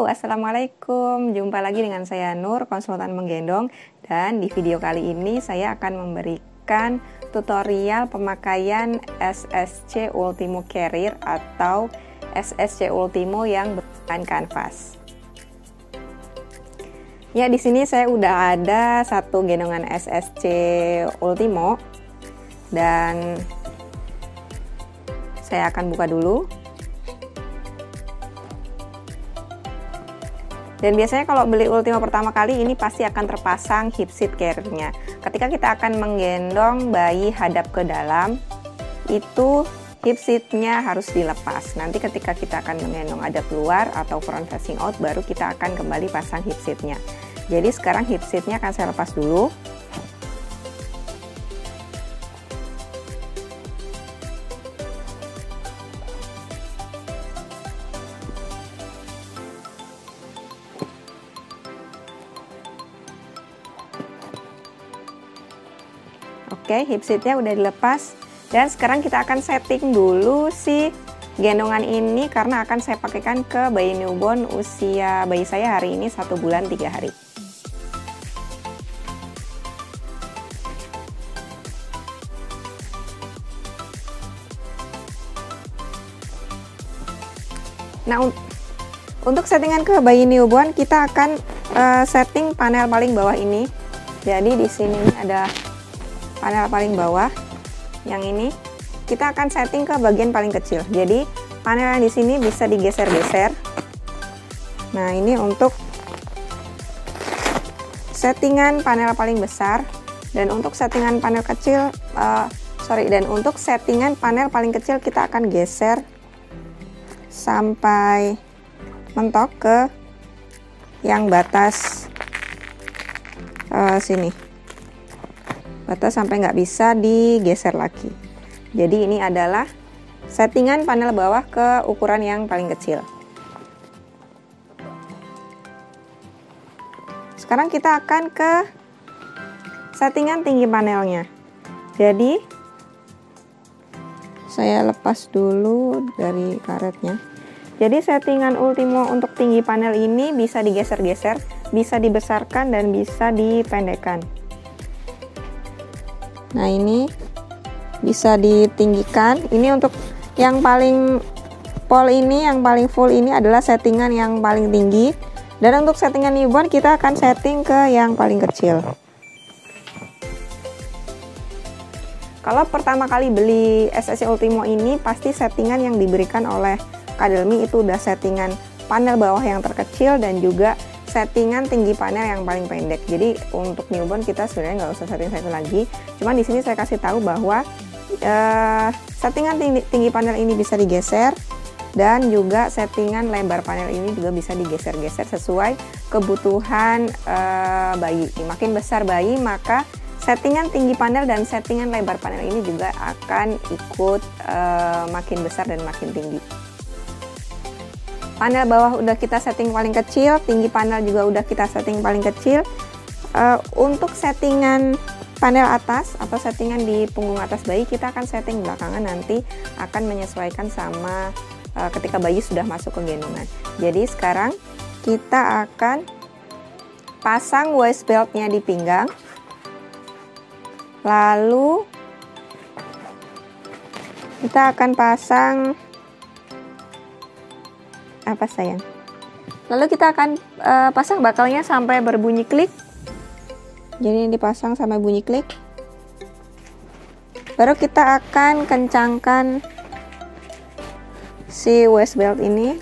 Assalamualaikum. Jumpa lagi dengan saya Nur, konsultan menggendong. Dan di video kali ini saya akan memberikan tutorial pemakaian SSC Ultimo Carrier atau SSC Ultimo yang berbahan kanvas. Ya, di sini saya udah ada satu gendongan SSC Ultimo dan saya akan buka dulu. Dan biasanya kalau beli Ultimo pertama kali ini pasti akan terpasang hip seat carrier-nya. Ketika kita akan menggendong bayi hadap ke dalam, itu hip seat-nya harus dilepas. Nanti ketika kita akan menggendong hadap keluar atau front facing out, baru kita akan kembali pasang hip seat-nya. Jadi sekarang hip seat-nya akan saya lepas dulu. Oke, hip seatnya udah dilepas dan sekarang kita akan setting dulu si gendongan ini karena akan saya pakaikan ke bayi newborn usia bayi saya hari ini 1 bulan 3 hari. Nah, untuk settingan ke bayi newborn kita akan setting panel paling bawah ini. Jadi di sini ada panel paling bawah yang ini kita akan setting ke bagian paling kecil. Jadi panel yang di sini bisa digeser-geser. Nah, ini untuk settingan panel paling besar dan untuk settingan panel kecil dan untuk settingan panel paling kecil kita akan geser sampai mentok ke yang batas sini. Batas sampai nggak bisa digeser lagi. Jadi ini adalah settingan panel bawah ke ukuran yang paling kecil. Sekarang kita akan ke settingan tinggi panelnya. Jadi saya lepas dulu dari karetnya. Jadi settingan Ultimo untuk tinggi panel ini bisa digeser-geser, bisa dibesarkan dan bisa dipendekkan. Nah, ini bisa ditinggikan. Ini untuk yang paling yang paling full ini adalah settingan yang paling tinggi. Dan untuk settingan newborn kita akan setting ke yang paling kecil. Kalau pertama kali beli SSC Ultimo ini pasti settingan yang diberikan oleh Kadelmi itu udah settingan panel bawah yang terkecil dan juga settingan tinggi panel yang paling pendek. Jadi untuk newborn kita sebenarnya nggak usah setting lagi. Cuman di sini saya kasih tahu bahwa settingan tinggi panel ini bisa digeser dan juga settingan lebar panel ini juga bisa digeser-geser sesuai kebutuhan bayi. Makin besar bayi maka settingan tinggi panel dan settingan lebar panel ini juga akan ikut makin besar dan makin tinggi. Panel bawah udah kita setting paling kecil, tinggi panel juga udah kita setting paling kecil. Untuk settingan panel atas atau settingan di punggung atas bayi kita akan setting belakangan, nanti akan menyesuaikan sama ketika bayi sudah masuk ke gendongan. Jadi sekarang kita akan pasang waist beltnya di pinggang. Lalu kita akan pasang apa sayang? Lalu kita akan pasang bakalnya sampai berbunyi klik. Jadi ini dipasang sampai bunyi klik. Baru kita akan kencangkan si waist belt ini.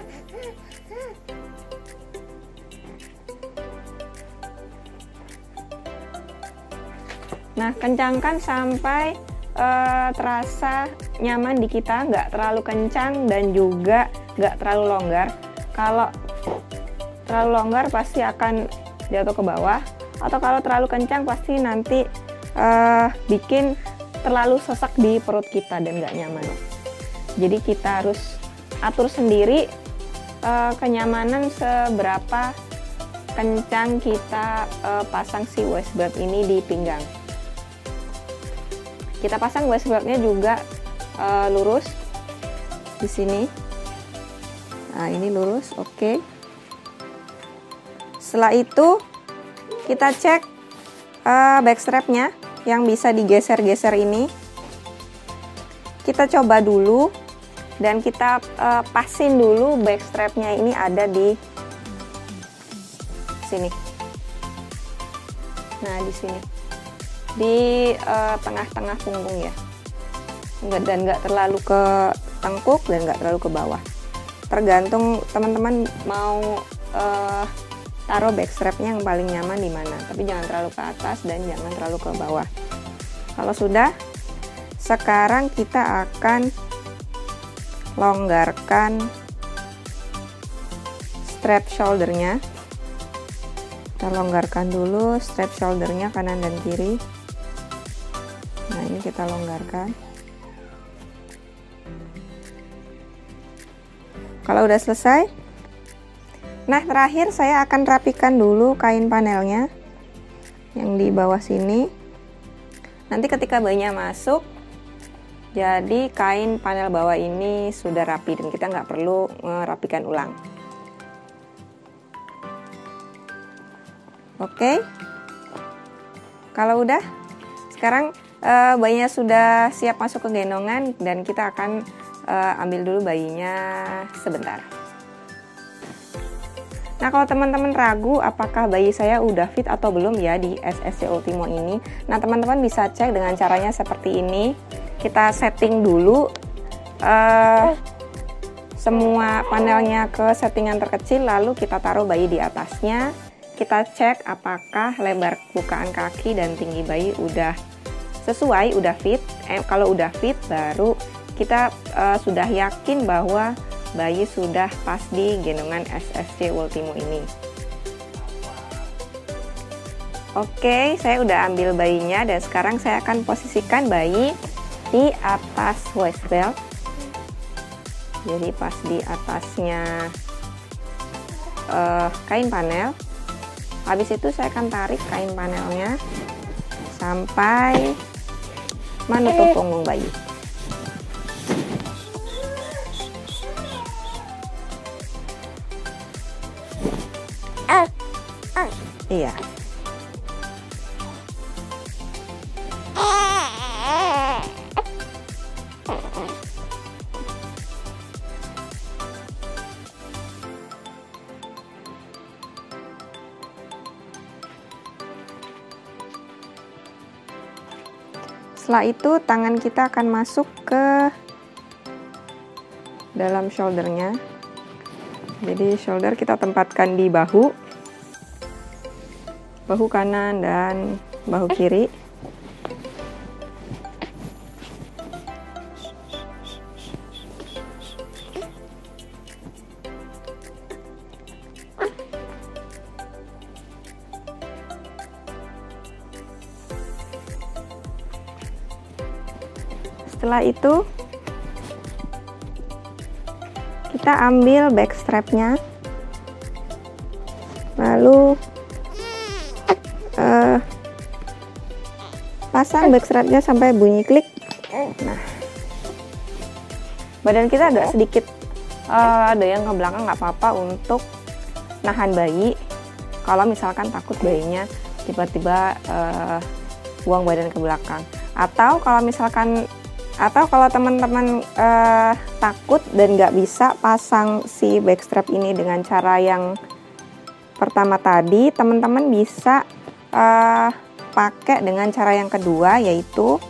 Nah, kencangkan sampai terasa nyaman di kita, nggak terlalu kencang dan juga nggak terlalu longgar. Kalau terlalu longgar pasti akan jatuh ke bawah, atau kalau terlalu kencang pasti nanti bikin terlalu sesak di perut kita dan nggak nyaman. Jadi kita harus atur sendiri kenyamanan seberapa kencang kita pasang si waist belt ini di pinggang. Kita pasang waist beltnya juga lurus di sini. Nah, ini lurus, oke. Setelah itu kita cek backstrapnya yang bisa digeser-geser ini. Kita coba dulu dan kita pasin dulu backstrapnya ini ada di sini. Nah, di sini, di tengah-tengah punggung ya, dan nggak terlalu ke tengkuk dan nggak terlalu ke bawah. Tergantung teman-teman mau taruh backstrapnya yang paling nyaman di mana, tapi jangan terlalu ke atas dan jangan terlalu ke bawah. Kalau sudah, sekarang kita akan longgarkan strap shouldernya. Kita longgarkan dulu strap shouldernya kanan dan kiri. Nah, ini kita longgarkan. Kalau udah selesai, nah terakhir saya akan rapikan dulu kain panelnya yang di bawah sini. Nanti ketika bayinya masuk, jadi kain panel bawah ini sudah rapi dan kita nggak perlu merapikan ulang. Oke, kalau udah, sekarang bayinya sudah siap masuk ke gendongan dan kita akan ambil dulu bayinya sebentar. Nah, kalau teman-teman ragu apakah bayi saya udah fit atau belum ya di SSC Ultimo ini, nah teman-teman bisa cek dengan caranya seperti ini. Kita setting dulu semua panelnya ke settingan terkecil, lalu kita taruh bayi di atasnya. Kita cek apakah lebar bukaan kaki dan tinggi bayi udah sesuai, udah fit. Kalau udah fit, baru kita sudah yakin bahwa bayi sudah pas di gendongan SSC Ultimo ini. Oke, saya udah ambil bayinya dan sekarang saya akan posisikan bayi di atas waist belt. Jadi pas di atasnya kain panel. Habis itu saya akan tarik kain panelnya sampai menutup punggung bayi. Iya. Setelah itu tangan kita akan masuk ke dalam shouldernya. Jadi shoulder kita tempatkan di bahu kanan dan bahu kiri. Setelah itu kita ambil backstrapnya, lalu pasang backstrapnya sampai bunyi klik. Nah, badan kita agak sedikit ada yang ke belakang, nggak apa-apa untuk nahan bayi. Kalau misalkan takut bayinya tiba-tiba buang badan ke belakang, atau kalau teman-teman takut dan nggak bisa pasang si backstrap ini dengan cara yang pertama tadi, teman-teman bisa pakai dengan cara yang kedua, yaitu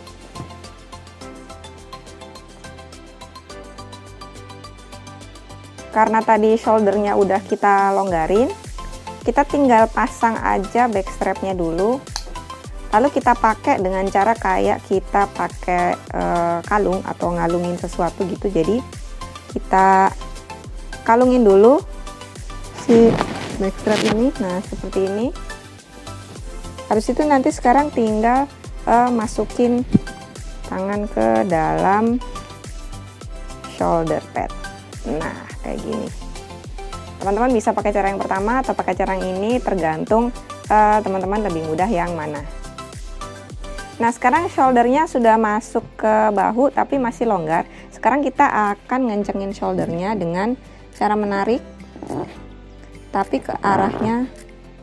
karena tadi shouldernya udah kita longgarin, kita tinggal pasang aja backstrapnya dulu. Lalu kita pakai dengan cara kayak kita pakai kalung atau ngalungin sesuatu gitu. Jadi kita kalungin dulu si backstrap ini. Nah, seperti ini. Habis itu nanti sekarang tinggal masukin tangan ke dalam shoulder pad. Nah, kayak gini. Teman-teman bisa pakai cara yang pertama atau pakai cara yang ini, tergantung teman-teman lebih mudah yang mana. Nah, sekarang shouldernya sudah masuk ke bahu tapi masih longgar. Sekarang kita akan ngencengin shouldernya dengan cara menarik, tapi ke arahnya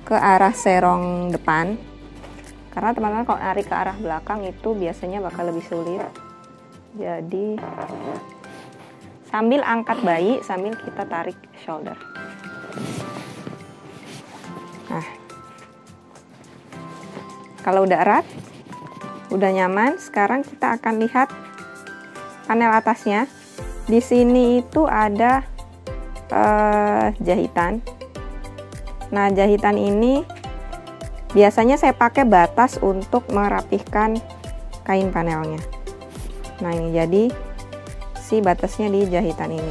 ke arah serong depan, karena teman-teman kalau narik ke arah belakang itu biasanya bakal lebih sulit. Jadi sambil angkat bayi, sambil kita tarik shoulder. Nah, kalau udah erat, udah nyaman, sekarang kita akan lihat panel atasnya. Di sini itu ada jahitan. Nah, jahitan ini biasanya saya pakai batas untuk merapihkan kain panelnya. Nah, ini jadi si batasnya di jahitan ini.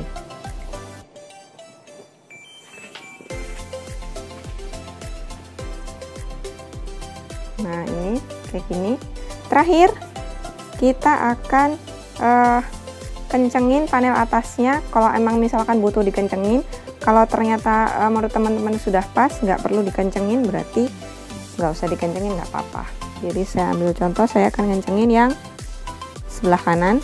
Nah, ini kayak gini. Terakhir, kita akan kencengin panel atasnya. Kalau emang misalkan butuh dikencengin, kalau ternyata menurut teman-teman sudah pas, nggak perlu dikencengin, berarti nggak usah dikencengin, nggak apa-apa. Jadi saya ambil contoh, saya akan kencengin yang sebelah kanan.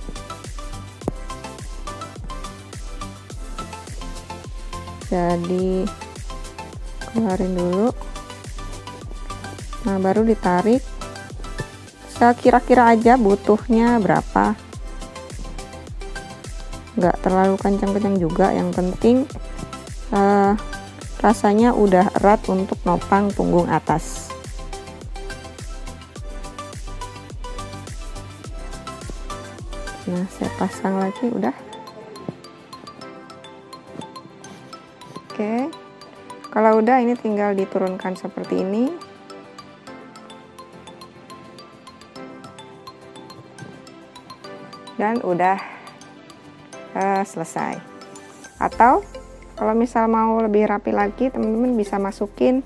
Jadi keluarin dulu. Nah, baru ditarik. Saya kira-kira aja butuhnya berapa. Nggak terlalu kencang-kencang juga, yang penting rasanya udah erat untuk nopang punggung atas. Nah, saya pasang lagi, udah. Oke, kalau udah ini tinggal diturunkan seperti ini. Dan udah selesai. Atau kalau misal mau lebih rapi lagi, teman-teman bisa masukin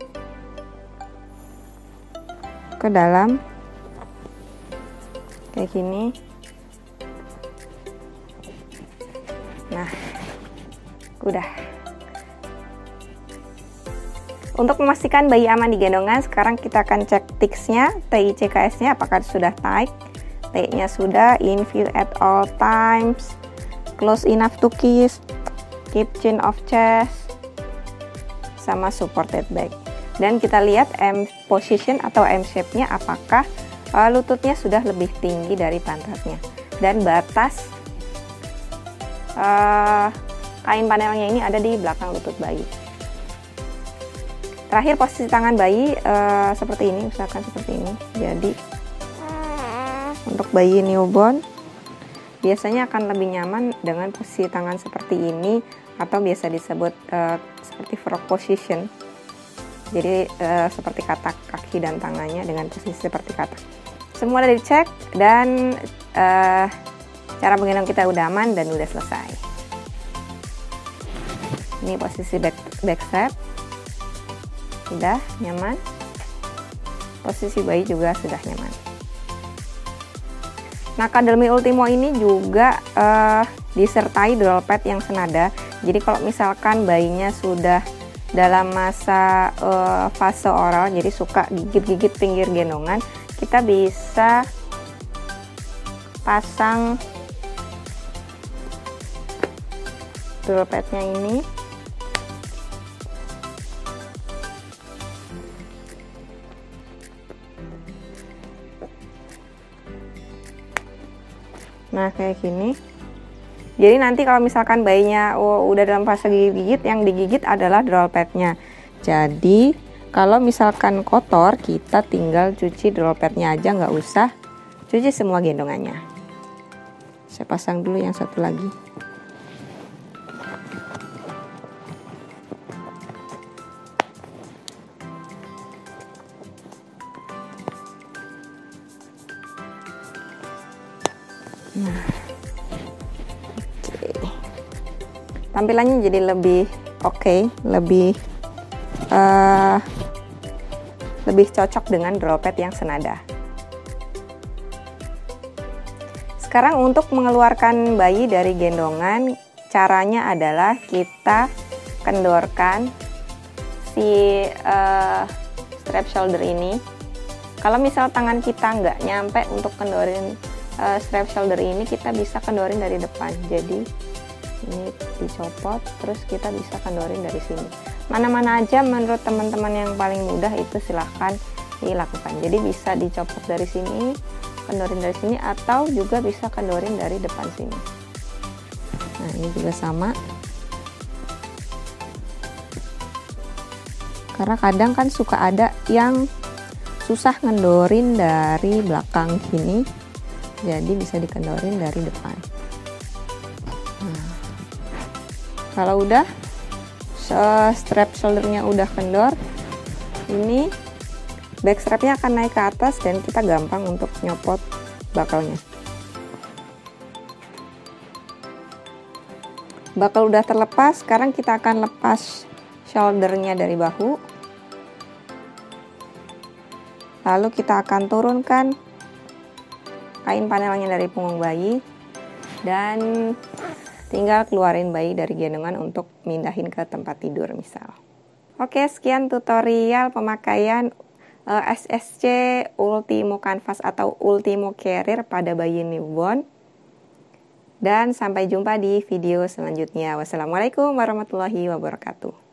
ke dalam kayak gini. Nah, udah. Untuk memastikan bayi aman di gendongan, sekarang kita akan cek TICS-nya, TICKS-nya apakah sudah tight. T-nya sudah, infuse at all times, close enough to kiss, keep chin of chest, sama supported back. Dan kita lihat M position atau M shape-nya, apakah lututnya sudah lebih tinggi dari pantatnya. Dan batas kain panelnya ini ada di belakang lutut bayi. Terakhir, posisi tangan bayi seperti ini, usahakan seperti ini. Jadi untuk bayi newborn biasanya akan lebih nyaman dengan posisi tangan seperti ini, atau biasa disebut seperti frog position. Jadi seperti katak kaki dan tangannya dengan posisi seperti katak. Semua udah dicek dan cara menggendong kita udah aman dan udah selesai. Ini posisi back strap, udah nyaman. Posisi bayi juga sudah nyaman. Nah, Cuddle Me Ultimo ini juga disertai droll pad yang senada. Jadi kalau misalkan bayinya sudah dalam masa fase oral, jadi suka gigit-gigit pinggir gendongan, kita bisa pasang droll padnya ini. Nah, kayak gini. Jadi nanti kalau misalkan bayinya udah dalam fase gigit-gigit, yang digigit adalah droll padnya. Jadi kalau misalkan kotor, kita tinggal cuci droll padnya aja, nggak usah cuci semua gendongannya. Saya pasang dulu yang satu lagi. Nah, oke. Tampilannya jadi lebih oke, lebih cocok dengan droll pad yang senada. Sekarang untuk mengeluarkan bayi dari gendongan, caranya adalah kita kendorkan si strap shoulder ini. Kalau misal tangan kita nggak nyampe untuk kendorin strap shoulder ini, kita bisa kendorin dari depan. Jadi ini dicopot, terus kita bisa kendorin dari sini. mana-mana aja menurut teman-teman yang paling mudah itu silahkan dilakukan. Jadi bisa dicopot dari sini, kendorin dari sini, atau juga bisa kendorin dari depan sini. Nah, ini juga sama. Karena kadang kan suka ada yang susah ngendorin dari belakang sini, jadi bisa dikendorin dari depan. Nah, kalau udah strap shouldernya udah kendor, ini back strapnya akan naik ke atas dan kita gampang untuk nyopot bakalnya. Bakal udah terlepas, sekarang kita akan lepas shouldernya dari bahu. Lalu kita akan turunkan kain panelnya dari punggung bayi dan tinggal keluarin bayi dari gendongan untuk mindahin ke tempat tidur misal. Oke, sekian tutorial pemakaian SSC Ultimo Canvas atau Ultimo Carrier pada bayi newborn. Dan sampai jumpa di video selanjutnya. Wassalamualaikum warahmatullahi wabarakatuh.